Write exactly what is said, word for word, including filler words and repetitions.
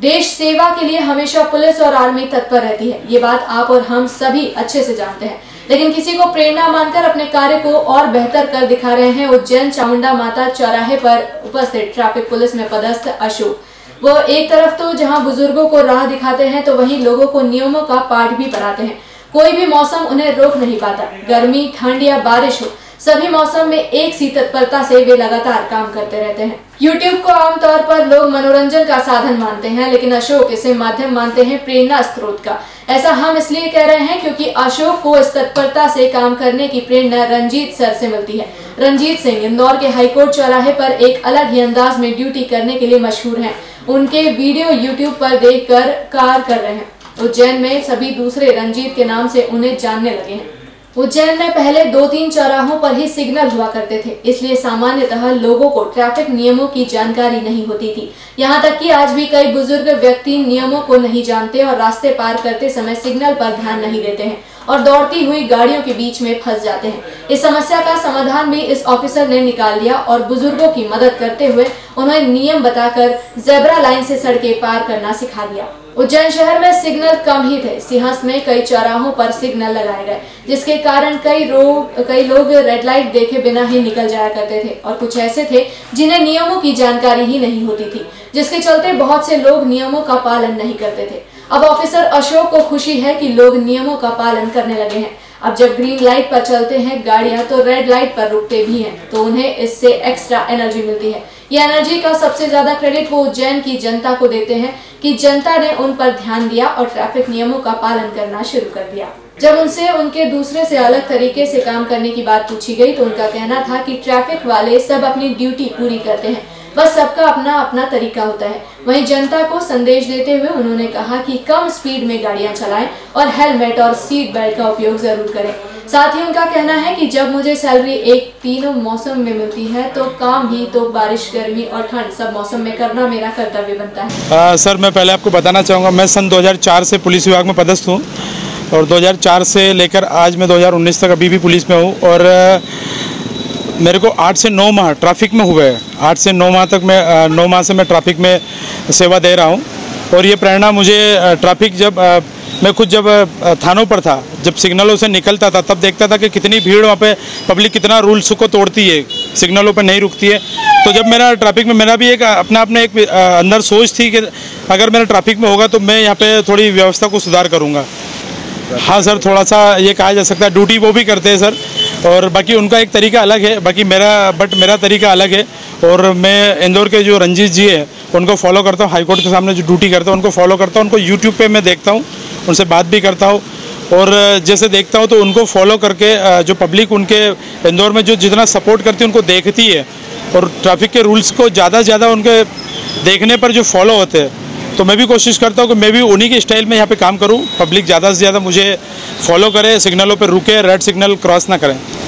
देश सेवा के लिए हमेशा पुलिस और आर्मी तत्पर रहती है। ये बात आप और हम सभी अच्छे से जानते हैं, लेकिन किसी को प्रेरणा मानकर अपने कार्य को और बेहतर कर दिखा रहे हैं उज्जैन चामुंडा माता चौराहे पर उपस्थित ट्रैफिक पुलिस में पदस्थ अशोक। वो एक तरफ तो जहां बुजुर्गों को राह दिखाते हैं तो वहीं लोगों को नियमों का पाठ भी पढ़ाते हैं। कोई भी मौसम उन्हें रोक नहीं पाता, गर्मी, ठंड या बारिश हो, सभी मौसम में एक सी तत्परता से वे लगातार काम करते रहते हैं। यूट्यूब को आमतौर पर लोग मनोरंजन का साधन मानते हैं, लेकिन अशोक इसे माध्यम मानते हैं प्रेरणा स्रोत का। ऐसा हम इसलिए कह रहे हैं क्योंकि अशोक को इस तत्परता से काम करने की प्रेरणा रंजीत सर से मिलती है। रंजीत सिंह इंदौर के हाईकोर्ट चौराहे पर एक अलग ही अंदाज में ड्यूटी करने के लिए मशहूर हैं। उनके वीडियो यूट्यूब पर देखकर कार्य कर रहे हैं। उज्जैन में सभी दूसरे रंजीत के नाम से उन्हें जानने लगे हैं। उज्जैन में पहले दो तीन चौराहों पर ही सिग्नल हुआ करते थे, इसलिए सामान्यतः लोगों को ट्रैफिक नियमों की जानकारी नहीं होती थी। यहाँ तक कि आज भी कई बुजुर्ग व्यक्ति नियमों को नहीं जानते और रास्ते पार करते समय सिग्नल पर ध्यान नहीं देते हैं और दौड़ती हुई गाड़ियों के बीच में फंस जाते हैं। इस समस्या का समाधान भी इस ऑफिसर ने निकाल लिया और बुजुर्गों की मदद करते हुए उन्हें नियम बताकर जेब्रा लाइन से सड़कें पार करना सिखा दिया। उज्जैन शहर में सिग्नल कम ही थे। सिंहस में कई चौराहों पर सिग्नल लगाए गए, जिसके कारण कई लोग कई लोग रेड लाइट देखे बिना ही निकल जाया करते थे और कुछ ऐसे थे जिन्हें नियमों की जानकारी ही नहीं होती थी, जिसके चलते बहुत से लोग नियमों का पालन नहीं करते थे। अब ऑफिसर अशोक को खुशी है कि लोग नियमों का पालन करने लगे हैं। अब जब ग्रीन लाइट पर चलते हैं गाड़ियां तो रेड लाइट पर रुकते भी हैं, तो उन्हें इससे एक्स्ट्रा एनर्जी मिलती है। ये एनर्जी का सबसे ज्यादा क्रेडिट वो उज्जैन की जनता को देते हैं कि जनता ने उन पर ध्यान दिया और ट्रैफिक नियमों का पालन करना शुरू कर दिया। जब उनसे उनके दूसरे से अलग तरीके से काम करने की बात पूछी गई तो उनका कहना था कि ट्रैफिक वाले सब अपनी ड्यूटी पूरी करते हैं, बस सबका अपना अपना तरीका होता है। वहीं जनता को संदेश देते हुए उन्होंने कहा कि कम स्पीड में गाड़ियां चलाएं और हेलमेट और सीट बेल्ट का उपयोग जरूर करें। साथ ही उनका कहना है कि जब मुझे सैलरी एक तीनों मौसम में मिलती है तो काम भी तो बारिश, गर्मी और ठंड सब मौसम में करना मेरा कर्तव्य बनता है। आ, सर मैं पहले आपको बताना चाहूँगा, मैं सन दो हज़ार चार से पुलिस विभाग में पदस्थ हूँ और दो हज़ार चार से लेकर आज मैं दो हज़ार उन्नीस तक अभी भी पुलिस में हूँ और मेरे को आठ से नौ माह ट्रैफिक में हुए हैं। आठ से नौ माह तक मैं नौ माह से मैं ट्रैफिक में सेवा दे रहा हूँ और ये प्रेरणा मुझे ट्रैफिक जब मैं खुद जब थानों पर था, जब सिग्नलों से निकलता था तब देखता था कि कितनी भीड़ वहाँ पे, पब्लिक कितना रूल्स को तोड़ती है, सिग्नलों पे नहीं रुकती है। तो जब मेरा ट्रैफिक में मेरा भी एक अपना अपना एक अंदर सोच थी कि अगर मेरा ट्रैफिक में होगा तो मैं यहाँ पे थोड़ी व्यवस्था को सुधार करूँगा। हाँ सर, थोड़ा सा ये कहा जा सकता है, ड्यूटी वो भी करते हैं सर और बाकी उनका एक तरीका अलग है, बाकी मेरा बट मेरा तरीका अलग है और मैं इंदौर के जो रंजीत जी है उनको फॉलो करता हूँ। हाईकोर्ट के सामने जो ड्यूटी करता हूँ उनको फॉलो करता हूँ, उनको यूट्यूब पे मैं देखता हूँ, उनसे बात भी करता हूँ और जैसे देखता हूँ तो उनको फॉलो करके जो पब्लिक उनके इंदौर में जो जितना सपोर्ट करती है उनको देखती है और ट्रैफिक के रूल्स को ज़्यादा से ज़्यादा उनके देखने पर जो फॉलो होते हैं, तो मैं भी कोशिश करता हूँ कि मैं भी उन्हीं के स्टाइल में यहाँ पे काम करूँ। पब्लिक ज़्यादा से ज़्यादा मुझे फॉलो करे, सिग्नलों पे रुके, रेड सिग्नल क्रॉस ना करें।